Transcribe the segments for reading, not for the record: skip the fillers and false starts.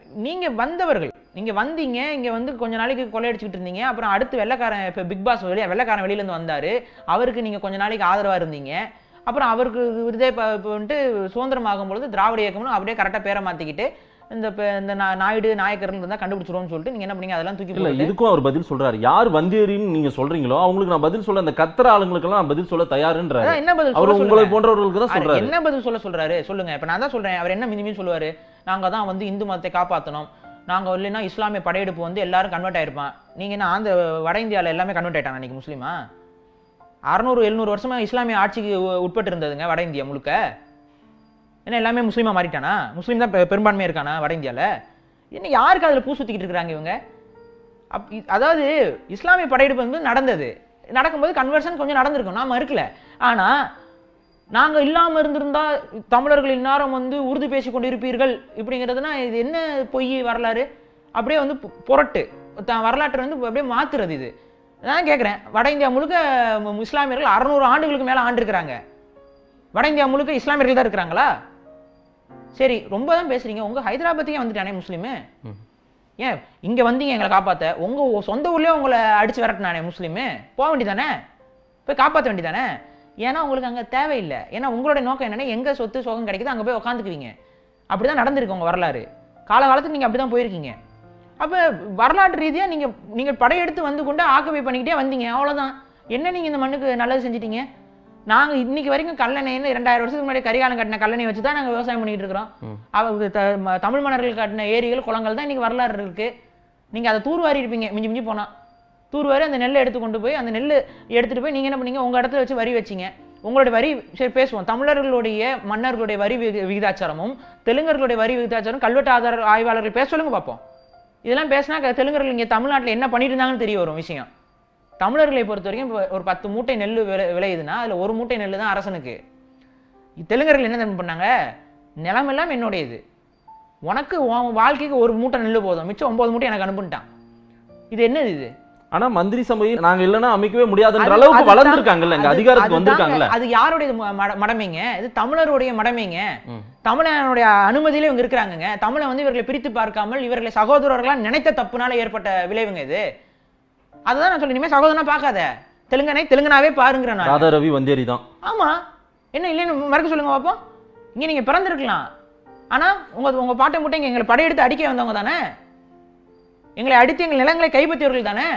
நீங்க வந்தவர்கள், நீங்க வந்தீங்க, இங்க வந்து கொஞ்ச நாளைக்கு கொள்ளையடிச்சுக்கிட்டு இருந்தீங்க. அப்புறம் அடுத்து வெள்ளைக்காரன், இப்ப பிக் பாஸ் வழியா வெள்ளைக்காரன் வெளியில இருந்து வந்தாரு. அவருக்கு நீங்க கொஞ்ச நாளைக்கு ஆதரவா இருந்தீங்க. அப்புறம் அவருக்கு இதே இப்போ வந்துட்டு சுதந்திரம் ஆகும்பொழுது திராவிட இயக்கம்னு அப்படியே கரெக்டா பேரை மாத்திக்கிட்டு இந்த நாயுடு நாயக்கர்கள் இருந்தா கண்டுபிடிச்சிருவோம்னு சொல்லிட்டு நீங்க என்ன பண்ணீங்க? அதெல்லாம் தூக்கி இல்ல, போட்டு இதுக்கும் அவர் பதில் சொல்றாரு. யார் வந்தேரின்னு நீங்க சொல்றீங்களோ அவங்களுக்கு நான் பதில் சொல்ல, அந்த கத்திர ஆளுங்களுக்கு எல்லாம் நான் பதில் சொல்ல தயாருன்றாரு. என்ன பதில் அவர் சொல்ல உங்களை சொல்லுங்க. போன்றவர்களுக்கு தான் சொல்றாரு. என்ன பதில் சொல்றாரு சொல்லுங்க. இப்ப நான் தான் சொல்றேன், அவர் என்ன மினிமம் சொல்லுவாரு, நாங்க தான் வந்து இந்து மதத்தை காப்பாத்தணும், நாங்க இல்லைன்னா இஸ்லாமிய படையெடுப்பு வந்து எல்லாரும் கன்வெர்ட் ஆயிருப்பான். நீங்க என்ன அந்த வட இந்தியால எல்லாமே கன்வெர்ட் ஆயிட்டாங்க அன்னைக்கு முஸ்லீமா? 600-700 வருஷமா இஸ்லாமிய ஆட்சிக்கு உட்பட்டு இருந்ததுங்க வட இந்தியா முழுக்க. என்ன எல்லாமே முஸ்லீமா மாறிட்டானா? முஸ்லீம் தான் பெரும்பான்மையா இருக்கானா வட இந்தியால? என்ன யாருக்கு அதுல பூ சுத்திக்கிட்டு இருக்காங்க இவங்க? அதாவது இஸ்லாமிய படையெடுப்பு வந்து நடந்தது, நடக்கும்போது கன்வர்ஷன் கொஞ்சம் நடந்திருக்கும், நாம இருக்கல. ஆனா நாங்க இல்லாம இருந்திருந்தா தமிழர்கள் இந்நேரம் வந்து உருது பேசிக் கொண்டிருப்பீர்கள் இப்படிங்கிறதுனா இது என்ன பொய் வரலாறு? அப்படியே வந்து புரட்டு வரலாற்றை வந்து அப்படியே மாத்துறது. இது நான் கேட்கிறேன், வட இந்தியா முழுக்க இஸ்லாமியர்கள் 600 ஆண்டுகளுக்கு மேல ஆண்டிருக்கிறாங்க. வட இந்தியா முழுக்க இஸ்லாமியர்கள் தான் இருக்கிறாங்களா? சரி, ரொம்ப தான் பேசுறீங்க. உங்க ஹைதராபாத்துக்கே வந்துட்டானே முஸ்லீமு. ஏன் இங்க வந்தீங்க எங்களை காப்பாத்த? உங்க சொந்த ஊர்லயே உங்களை அடிச்சு விரட்டினானே முஸ்லீமு. போக வேண்டியதானே, போய் காப்பாற்ற வேண்டியதானே. ஏன்னா உங்களுக்கு அங்க தேவையில்லை. ஏன்னா உங்களுடைய நோக்கம் என்னன்னா, எங்க சொத்து சோகம் கிடைக்குது அங்க போய் உட்காந்துக்குவீங்க. அப்படிதான் நடந்திருக்கு உங்க வரலாறு. காலகாலத்துக்கு நீங்க அப்படிதான் போயிருக்கீங்க. அப்ப வரலாற்று ரீதியா நீங்க படையெடுத்து வந்து கொண்டு ஆக்குபை பண்ணிக்கிட்டே வந்தீங்க, அவ்வளவுதான். என்ன நீங்க இந்த மண்ணுக்கு நல்லது செஞ்சிட்டீங்க? நாங்க இன்னைக்கு வரைக்கும் கல்லணைன்னு 2000 வருஷத்துக்கு முன்னாடி கரிகாலம் கட்டின கல்லணை வச்சுதான் நாங்க விவசாயம் பண்ணிட்டு இருக்கிறோம். தமிழ் மன்னர்கள் கட்டின ஏரிகள் குளங்கள் தான் இன்னைக்கு வரலாறு இருக்கு. நீங்க அதை தூர்வாரி இருப்பீங்க மிஞ்சி மிஞ்சி போனா. தூர்வாரி அந்த நெல்லை எடுத்து கொண்டு போய் அந்த நெல் எடுத்துட்டு போய் நீங்க என்ன பண்ணீங்க, உங்க இடத்துல வச்சு வரி வச்சீங்க. உங்களுடைய வரி சரி பேசுவோம். தமிழர்களுடைய மன்னர்களுடைய வரி விகிதாச்சாரமும் தெலுங்கர்களுடைய வரி விகிதாச்சாரம் கல்வெட்டு ஆதார ஆய்வாளர்கள் பேச சொல்லுங்க பார்ப்போம். இதெல்லாம் பேசினா தெலுங்கர்கள் இங்க தமிழ்நாட்டில் என்ன பண்ணிட்டு இருந்தாங்கன்னு தெரிய வரும் விஷயம். தமிழர்களை பொறுத்த வரைக்கும் ஒரு 10 மூட்டை நெல் விளையுதுன்னா அதுல ஒரு மூட்டை நெல் தான் அரசனுக்கு. தெலுங்கர்கள் என்ன பண்ணாங்க, நிலம் எல்லாம் என்னுடையது, உனக்கு வாழ்க்கைக்கு ஒரு மூட்டை நெல் போதும், மிச்சம் 9 மூட்டை எனக்கு அனுப்பிட்டான். இது என்னது இது? ஆனா மந்திரி சபை நாங்க இல்லைன்னா அமைக்கவே முடியாதுன்ற அளவுக்கு வளர்ந்துருக்காங்கல்ல, அதிகாரத்துக்கு வந்திருக்காங்கல்ல. அது யாருடைய மடமைங்க? இது தமிழருடைய மடமைங்க. தமிழனுடைய அனுமதியில இவங்க இருக்கிறாங்க. தமிழை வந்து இவர்களை பிரித்து பார்க்காமல் இவர்களை சகோதரர்களா நினைத்த தப்புனால ஏற்பட்ட விளைவுங்க இது. அதுதான் நான் சொல்றேன், இனிமே சகோதரனா பார்க்காத, தெலுங்கனாவே பாருங்கிற. ராதா ரவி வந்தேரி தான். ஆமா, என்ன இல்லைன்னு மறக்க சொல்லுங்க பாப்போம். இங்க நீங்க பிறந்திருக்கலாம், ஆனா உங்க பாட்டை முட்டை இங்க எங்களை படையெடுத்து அடிக்க வந்தவங்க தானே, எங்களை அடித்து எங்கள் நிலங்களை கைப்பற்றியவர்கள் தானே.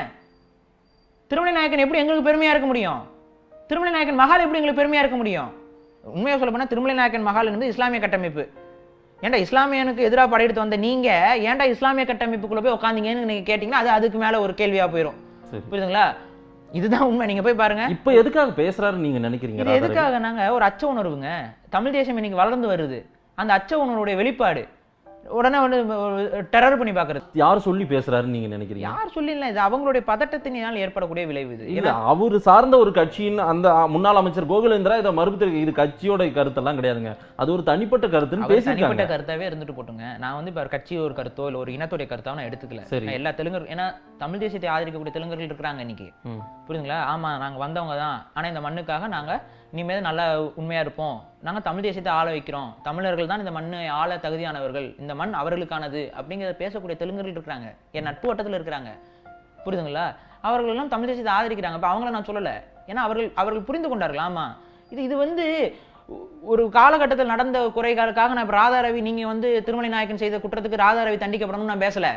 திருமலை நாயக்கன் எப்படி எங்களுக்கு பெருமையா இருக்க முடியும்? திருமலை நாயக்கன் மகால் எப்படி எங்களுக்கு பெருமையா இருக்க முடியும்? உண்மையா சொல்ல போனா திருமலை நாயக்கன் மகால் என்பது இஸ்லாமிய கட்டமைப்பு. ஏன்டா இஸ்லாமியனுக்கு எதிராக படையெடுத்து வந்த நீங்க ஏன்டா இஸ்லாமிய கட்டமைப்புக்குள்ள போய் உட்காந்தீங்கன்னு நீங்க கேட்டீங்கன்னா அது அதுக்கு மேல ஒரு கேள்வியா போயிடும். புரியுதுங்களா? இதுதான் உண்மை. நீங்க போய் பாருங்க. இப்ப எதுக்காக பேசுறாருன்னு நீங்க நினைக்கிறீங்க? இது எதுக்காக? நாங்க ஒரு அச்ச உணர்வுங்க. தமிழ் தேசம் இன்னைக்கு வளர்ந்து வருது. அந்த அச்ச உணர்வுடைய வெளிப்பாடு உடனே வந்து டெரர் பண்ணி பாக்குறது. யார் சொல்லி பேசுறாருன்னு நீங்க நினைக்கிறீங்க? யார் சொல்லி இல்ல, இது அவங்களுடைய பதட்டத்தினால் ஏற்படக்கூடிய விளைவு இது. இல்ல, அவரு சார்ந்த ஒரு கட்சியின் அந்த முன்னாள் அமைச்சர் கோகுலேந்திரா இதை மறுப்பு, இது கட்சியோட கருத்தெல்லாம் கிடையாதுங்க, அது ஒரு தனிப்பட்ட கருத்துன்னு பேசிட்டாங்க. தனிப்பட்ட கருத்தாவே இருந்துட்டு போட்டுங்க. நான் வந்து இப்ப கட்சி ஒரு கருத்தோ இல்ல ஒரு இனத்துடைய கருத்தோ நான் எடுத்துக்கல. சரி, எல்லா தெலுங்கர், ஏன்னா தமிழ் தேசியத்தை ஆதரிக்கக்கூடிய தெலுங்கர்கள் இருக்கிறாங்க இன்னைக்கு. புரியுதுங்களா? ஆமா, நாங்க வந்தவங்க தான், ஆனா இந்த மண்ணுக்காக நாங்க இனிமேல் நல்லா உண்மையா இருப்போம், நாங்க தமிழ் தேசியத்தை ஆள வைக்கிறோம், தமிழர்கள் தான் இந்த மண்ணை ஆள தகுதியானவர்கள், இந்த மண் அவர்களுக்கானது அப்படிங்கிறத பேசக்கூடிய தெலுங்கர்கள் இருக்கிறாங்க, என் நட்பு வட்டத்தில் இருக்கிறாங்க. புரியுதுங்களா? அவர்கள் எல்லாம் தமிழ் தேசியத்தை ஆதரிக்கிறாங்க. இப்ப அவங்கள நான் சொல்லல, ஏன்னா அவர்கள் புரிந்து கொண்டார்கள். ஆமா, இது வந்து ஒரு காலகட்டத்தில் நடந்த குறைகளுக்காக நான் ராதா ரவி, நீங்க வந்து திருமலை நாயக்கன் செய்த குற்றத்துக்கு ராதா ரவி தண்டிக்கப்படணும்னு நான் பேசல.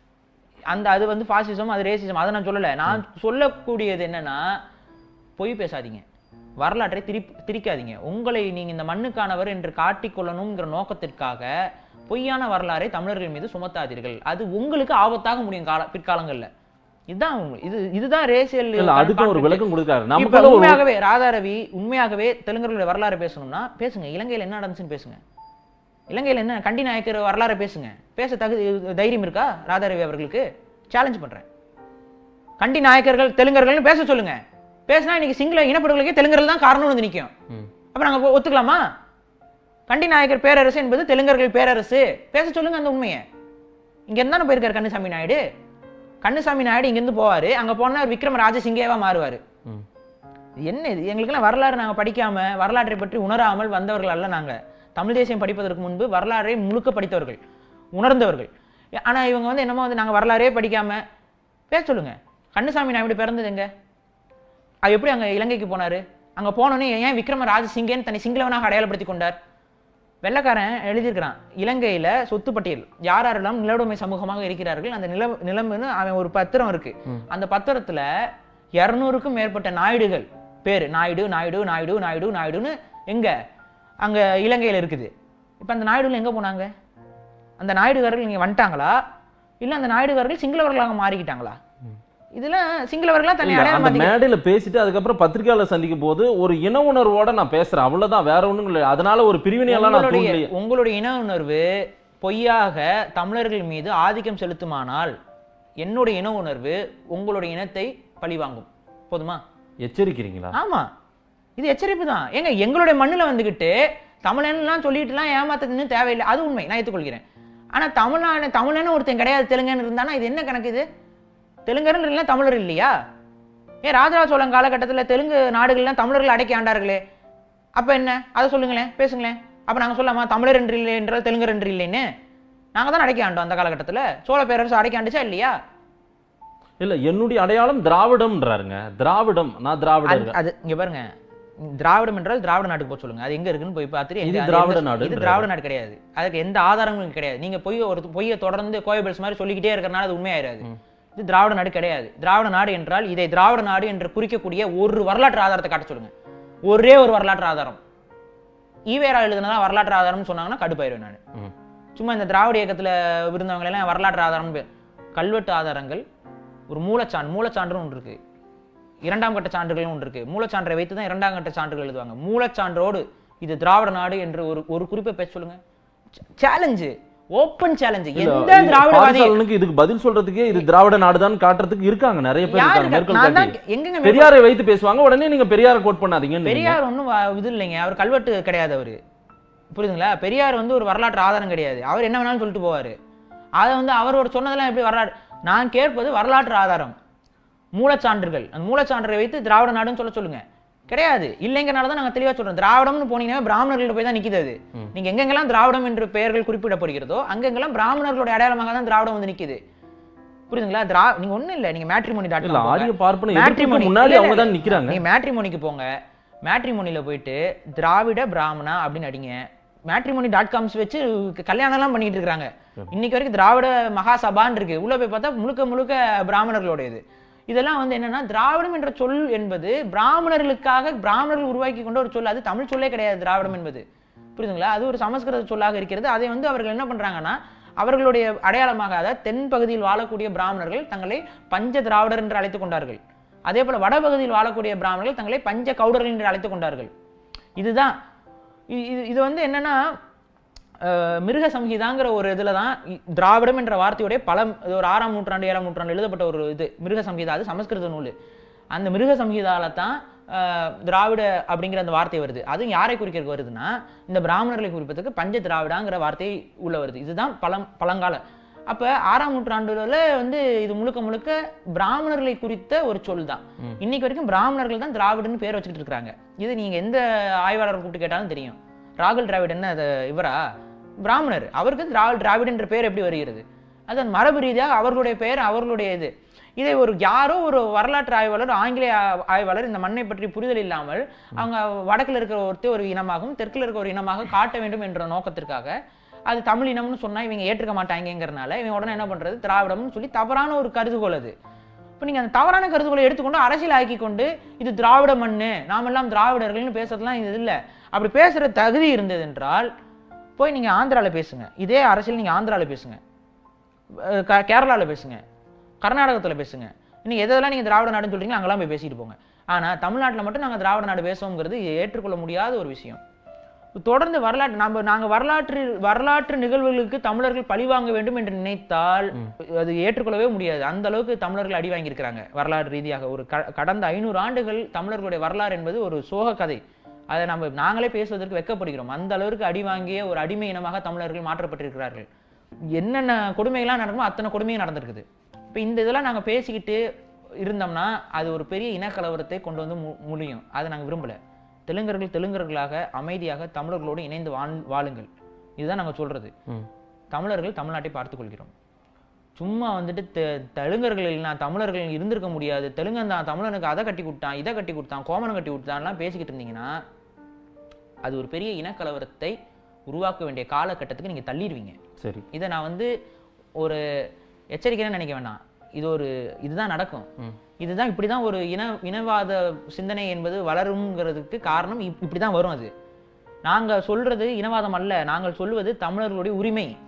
அது வந்து பாசிசம், அது ரேசிசம், அதை நான் சொல்லல. நான் சொல்லக்கூடியது என்னன்னா, பொய் பேசாதீங்க, வரலாற்றை திரிக்காதீங்க. உங்களை நீங்க இந்த மண்ணுக்கானவர் என்று காட்டிக்கொள்ளணுங்கிற நோக்கத்திற்காக பொய்யான வரலாறை தமிழர்கள் மீது சுமத்தாதீர்கள். அது உங்களுக்கு ஆபத்தாக முடியும் பிற்காலங்கள்ல. இதுதான் ரேசியல். அதுக்கு ஒரு விளக்கம் கொடுக்காரு. உண்மையாகவே ராதா ரவி உண்மையாகவே தெலுங்கர்களுடைய வரலாறு பேசணும்னா பேசுங்க. இலங்கையில் என்ன நடந்துச்சுன்னு பேசுங்க. இலங்கையில் என்ன கண்டி நாயக்கர் வரலாறு பேசுங்க. பேச தைரியம் இருக்கா ராதா ரவி அவர்களுக்கு? சேலஞ்ச் பண்றேன். கண்டி நாயக்கர்கள் தெலுங்கர்கள் பேச சொல்லுங்க. பேசினா இன்னைக்கு சிங்கள இனப்படுகொலைக்கே தெலுங்கர்கள் தான் காரணம்னு வந்து நிற்கும். அப்ப நாங்க ஒத்துக்கலாமா? கண்டி நாயக்கர் பேரரசு என்பது தெலுங்கர்கள் பேரரசு, பேச சொல்லுங்க அந்த உண்மையை. இங்க இருந்தானே போயிருக்காரு கண்ணுசாமி நாயுடு. கண்ணுசாமி நாயுடு இங்க இருந்து போவாரு, அங்க போனா விக்ரம ராஜசிங்கேவா மாறுவாரு. என்ன இது? எங்களுக்கெல்லாம் வரலாறு நாங்க படிக்காம, வரலாற்றை பற்றி உணராமல் வந்தவர்கள் அல்ல. நாங்க தமிழ் தேசியம் படிப்பதற்கு முன்பு வரலாற்றை முழுக்க படித்தவர்கள், உணர்ந்தவர்கள். ஆனா இவங்க வந்து என்னமோ வந்து நாங்க வரலாறே படிக்காம பேச சொல்லுங்க. கண்ணுசாமி நாயுடு பிறந்தது எங்க? அவர் எப்படி அங்க இலங்கைக்கு போனாரு? அங்க போனோன்னே ஏன் விக்ரம ராஜசிங்கன்னு தன்னை சிங்களவனாக அடையாளப்படுத்திக் கொண்டார்? வெள்ளக்காரன் எழுதியிருக்கிறான், இலங்கையில சொத்து பட்டியல் யார் யாரெல்லாம் நிலவுடைமை சமூகமாக இருக்கிறார்கள், அந்த நிலம்னு அவன் ஒரு பத்திரம் இருக்கு. அந்த பத்திரத்துல 200க்கும் மேற்பட்ட நாயுடுகள் பேரு, நாயுடு நாயுடு நாயுடு நாயுடு நாயுடுன்னு எங்க அங்க இலங்கையில இருக்குது. இப்ப அந்த நாயுடுகள் எங்க போனாங்க? அந்த நாயுடுகாரர்கள் இங்க வந்துட்டாங்களா, இல்ல அந்த நாயுடுகாரர்கள் சிங்களவர்களாக மாறிக்கிட்டாங்களா? இதுல சிங்களவர்களா தன்னை அடையாளம் மேடையில பேசிட்டு அதுக்கப்புறம் பத்திரிகையாளர் சந்திக்கும் போது ஒரு இன உணர்வோட நான் பேசுறேன், அவ்வளவுதான், வேற ஒண்ணும் இல்லை. அதனால ஒரு பிரிவினையெல்லாம் நான் தூண்டலையே. உங்களுடைய இன உணர்வு பொய்யாக தமிழர்கள் மீது ஆதிக்கம் செலுத்துமானால் என்னுடைய இன உணர்வு உங்களுடைய இனத்தை பழிவாங்கும். போதுமா? எச்சரிக்கிறீங்களா? ஆமா, இது எச்சரிப்பு தான். ஏங்க எங்களுடைய மண்ணுல வந்துகிட்டு தமிழன்லாம் சொல்லிட்டுலாம் ஏமாத்ததுன்னு தேவையில்லை, அது உண்மை, நான் ஏற்றுக்கொள்கிறேன். ஆனா தமிழன்னு ஒருத்தன் கிடையாது, தெலுங்கன்னு இருந்தானா இது என்ன கணக்கு? இது தெலுங்கர் இல்ல தமிழர் இல்லையா? ஏன் ராஜராஜ சோழன் காலகட்டத்தில் தெலுங்கு நாடுகள்லாம் தமிழர்கள் அடக்கி ஆண்டார்களே, அப்ப என்ன? அதை சொல்லுங்களேன், பேசுங்களேன். அப்ப நாங்க சொல்லாமா தமிழர் என்று இல்லை என்றால் தெலுங்கர் என்று இல்லைன்னு? நாங்க தான் அடக்கி ஆண்டோம் அந்த காலகட்டத்தில். சோழ பேரரசு அடக்கி ஆண்டுச்சா இல்லையா? இல்ல, என்னுடைய அடையாளம் திராவிடம்ன்றாருங்க. திராவிடம், நான் திராவிடர். அது இங்க பாருங்க, திராவிடம் என்றால் திராவிட நாட்டுக்கு போய் சொல்லுங்க, அது எங்க இருக்குன்னு போய் பார்த்துட்டு. இது திராவிட நாடு, இது திராவிட நாடு கிடையாது. அதுக்கு எந்த ஆதாரமும் கிடையாது. நீங்க பொய்யை தொடர்ந்து கோயபல்ஸ் மாதிரி சொல்லிக்கிட்டே இருக்கிறனால அது உண்மையாயிராது. இது திராவிட நாடு கிடையாது. திராவிட நாடு என்றால் இதை திராவிட நாடு என்று குறிக்கக்கூடிய ஒரு வரலாற்று ஆதாரத்தை காட்ட சொல்லுங்க. ஒரே ஒரு வரலாற்று ஆதாரம். ஈவேரா எழுதுனதான் வரலாற்று ஆதாரம்னு சொன்னாங்கன்னா கடுப்பாயிருவேன் நான். சும்மா இந்த திராவிட இயக்கத்துல இருந்தவங்க எல்லாம் வரலாற்று ஆதாரம், கல்வெட்டு ஆதாரங்கள், ஒரு மூலச்சான்று ஒன்று இருக்கு, இரண்டாம் கட்ட சான்றுகள் ஒன்று இருக்கு. மூலச்சான்றை வைத்து தான் இரண்டாம் கட்ட சான்றுகள் எழுதுவாங்க. மூலச்சான்றோடு இது திராவிட நாடு என்று ஒரு குறிப்பை பேச சொல்லுங்க. Challenge, open challenge. எந்த திராவிடவாதி இதுக்கு பதில் சொல்றதுக்கே இது திராவிட நாடுதான் காட்டுறதுக்கு இருக்காங்க, நிறைய பேர் இருக்காங்க. பெரியாரை வைத்து பேசுவாங்க, உடனே நீங்க பெரியாரை கோட் பண்ணாதீங்க. பெரியார் ஒன்றும் இது இல்லைங்க, அவர் கல்வெட்டு கிடையாது, அவரு புரியுதுங்களா? பெரியார் வந்து ஒரு வரலாற்று ஆதாரம் கிடையாது, அவர் என்ன வேணாலும் சொல்லிட்டு போவாரு. அதை வந்து அவரோட சொன்னதெல்லாம் எப்படி வரலாற்று? நான் கேட்பது வரலாற்று ஆதாரம், மூலச்சான்றுகள். அந்த மூலச்சான்றை வைத்து திராவிட நாடுன்னு சொல்லுங்க. கிடையாது, இல்லைங்கிறனால தான் நாங்க தெளிவா சொல்றோம். திராவிடம்னு போனீங்கன்னா பிராமணர்கள்ட்ட போய் தான் நிக்குது. அது நீங்க எங்கெங்கெல்லாம் திராவிடம் என்று பெயர்கள் குறிப்பிடப்படுகிறதோ அங்கெங்கெல்லாம் பிராமணர்களுடைய அடையாளமாக தான் திராவிடம் வந்து நிக்குது. புரியுதுங்களா? நீங்க ஒண்ணும் இல்ல, நீங்க மேட்ரிமோனிக்கு போங்க. மேட்ரிமோனில போயிட்டு திராவிட பிராமணா அப்படின்னு அடிங்க. matrimony.com வச்சு கல்யாணம் எல்லாம் பண்ணிட்டு இருக்காங்க. இன்னைக்கு வரைக்கும் திராவிட மகாசபான்னு இருக்கு, உள்ள போய் பார்த்தா முழுக்க பிராமணர்களுடையது. இதெல்லாம் வந்து என்னன்னா, திராவிடம் என்ற சொல் என்பது பிராமணர்களுக்காக பிராமணர்கள் உருவாக்கி கொண்ட ஒரு சொல். அது தமிழ் சொல்லே கிடையாது திராவிடம் என்பது. புரியுதுங்களா? அது ஒரு சமஸ்கிருத சொல்லாக இருக்கிறது. அதை வந்து அவர்கள் என்ன பண்றாங்கன்னா, அவர்களுடைய அடையாளமாக, அதாவது தென் பகுதியில் வாழக்கூடிய பிராமணர்கள் தங்களை பஞ்ச திராவிடர் என்று அழைத்துக் கொண்டார்கள். அதே போல வடபகுதியில் வாழக்கூடிய பிராமணர்கள் தங்களை பஞ்ச கவுடர்கள் என்று அழைத்துக் கொண்டார்கள். இதுதான் இது வந்து என்னன்னா, மிருக சம்ஹிதாங்கிற ஒரு இதுல தான் திராவிடம் என்ற வார்த்தையுடைய பல, ஒரு 6ஆம் நூற்றாண்டு 7ஆம் நூற்றாண்டு எழுதப்பட்ட ஒரு இது மிருக சம்ஹிதா. அது சமஸ்கிருத நூல். அந்த மிருக சம்ஹிதால தான் திராவிட அப்படிங்கிற அந்த வார்த்தை வருது. அதுவும் யாரை குறிக்க வருதுன்னா, இந்த பிராமணர்களை குறிப்பதற்கு பஞ்ச திராவிடாங்கிற வார்த்தை உள்ள வருது. இதுதான் பழங்கால. அப்ப 6ஆம் நூற்றாண்டுல வந்து இது முழுக்க பிராமணர்களை குறித்த ஒரு சொல் தான். இன்னைக்கு வரைக்கும் பிராமணர்கள் தான் திராவிடன்னு பேர் வச்சுக்கிட்டு இருக்காங்க. இது நீங்க எந்த ஆய்வாளர் கூப்பிட்டு கேட்டாலும் தெரியும். ராகுல் டிராவிட் என்ன இவரா? பிராமணர். அவருக்கு டிராவிட் என்ற பெயர் எப்படி வருகிறது? அது மரபு ரீதியாக அவர்களுடைய பெயர், அவர்களுடைய இது. இதை யாரோ ஒரு வரலாற்று ஆய்வாளர், ஆங்கிலேய ஆய்வாளர் இந்த மண்ணை பற்றி புரிதல் இல்லாமல் அவங்க வடக்கில் இருக்கிற ஒரு இனமாகவும் தெற்கில் இருக்கிற ஒரு இனமாக காட்ட வேண்டும் என்ற நோக்கத்திற்காக அது தமிழ் இனம்னு சொன்னா இவங்க ஏற்றுக்க மாட்டாங்கிறனால இவங்க உடனே என்ன பண்றது, திராவிடம்னு சொல்லி தவறான ஒரு கருதுகோள் அது. இப்போ நீங்க அந்த தவறான கருதுகோளை எடுத்துக்கொண்டு அரசியல் ஆக்கி கொண்டு இது திராவிட மண்ணு, நாமெல்லாம் திராவிடர்கள்னு பேசுறதுலாம் இது இல்லை. அப்படி பேசுற தகுதி இருந்தது என்றால் போய் நீங்க ஆந்திரால பேசுங்க. இதே அரசியல் நீங்க ஆந்திரால பேசுங்க, கேரளால பேசுங்க, கர்நாடகத்தில் பேசுங்க. இன்னைக்கு எதெல்லாம் நீங்க திராவிட நாடுன்னு சொல்றீங்களோ அங்கெல்லாம் போய் பேசிட்டு போங்க. ஆனா தமிழ்நாட்டில் மட்டும் நாங்க திராவிட நாடு பேசுவோங்கிறது ஏற்றுக்கொள்ள முடியாத ஒரு விஷயம். தொடர்ந்து நாங்க வரலாற்று நிகழ்வுகளுக்கு தமிழர்கள் பழிவாங்க வேண்டும் என்று நினைத்தால் அது ஏற்றுக்கொள்ளவே முடியாது. அந்த அளவுக்கு தமிழர்கள் அடி வாங்கியிருக்கிறாங்க வரலாறு ரீதியாக. ஒரு கடந்த 500 ஆண்டுகள் தமிழர்களுடைய வரலாறு என்பது ஒரு சோக கதை. அதை நாங்களே பேசுவதற்கு வெட்கப்படுகிறோம். அந்த அளவுக்கு அடி வாங்கிய ஒரு அடிமை இனமாக தமிழர்கள் மாற்றப்பட்டிருக்கிறார்கள். என்னென்ன கொடுமைகள்லாம் நடக்குமோ அத்தனை கொடுமையும் நடந்திருக்குது. இப்போ இந்த இதெல்லாம் நாங்கள் பேசிக்கிட்டு இருந்தோம்னா அது ஒரு பெரிய இனக்கலவரத்தை கொண்டு வந்து முடியும். அதை நாங்கள் விரும்பலை. தெலுங்கர்களாக அமைதியாக தமிழர்களோடு இணைந்து வாழுங்கள். இதுதான் நாங்கள் சொல்றது. தமிழர்கள் தமிழ்நாட்டை பார்த்துக் கொள்கிறோம். சும்மா வந்துட்டு தெலுங்கர்கள் இல்லைனா தமிழர்கள் இருந்திருக்க முடியாது, தெலுங்கன் தான் தமிழனுக்கு அதை கட்டி கொடுத்தான், இதை கட்டி கொடுத்தான், கோமனம் கட்டி கொடுத்தான்லாம் பேசிக்கிட்டு இருந்தீங்கன்னா அது ஒரு பெரிய இனக்கலவரத்தை உருவாக்க வேண்டிய காலகட்டத்துக்கு நீங்க தள்ளிடுவீங்க. சரி, இதை நான் வந்து ஒரு எச்சரிக்கைன்னு நினைக்க வேண்டாம். இதுதான் நடக்கும். இதுதான் இப்படிதான் ஒரு இனவாத சிந்தனை என்பது வளருங்கிறதுக்கு காரணம் இப்படிதான் வரும். அது நாங்க சொல்றது இனவாதம் அல்ல, நாங்கள் சொல்வது தமிழர்களுடைய உரிமை.